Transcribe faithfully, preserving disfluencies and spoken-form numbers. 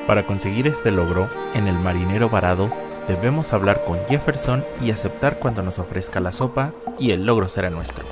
Para conseguir este logro, en el marinero varado, debemos hablar con Jefferson y aceptar cuando nos ofrezca la sopa y el logro será nuestro.